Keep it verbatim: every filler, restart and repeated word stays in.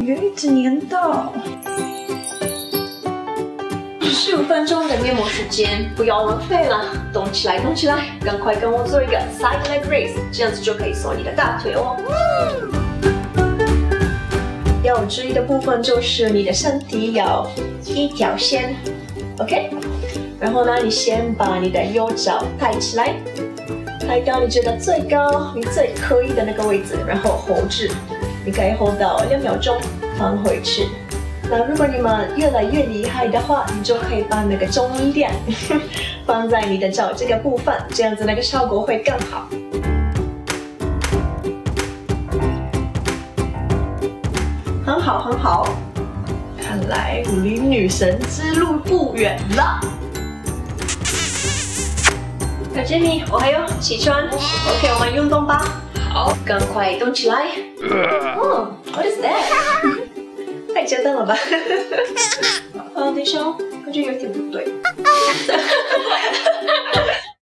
有一直粘到。 十五分钟的面膜时间，不要浪费了，动起来，动起来，赶快跟我做一个 side leg raise， 这样子就可以锁你的大腿哦。要注意的部分就是你的身体有一条线 ，OK？ 然后呢，你先把你的右脚抬起来，抬到你觉得最高、你最可以的那个位置，然后 hold 住，你可以 hold 到两秒钟，放回去。那如果你们越来越厉害的话，你就可以把那个重量放在你的脚这个部分，这样子那个效果会更好。很好，很好。看来我离女神之路不远了。小杰米，我还有起床 ，OK， 我们运动吧。好，赶快动起来。哦 ，What is that？ 太简单了吧？嗯，等一下哦，感觉有点不对。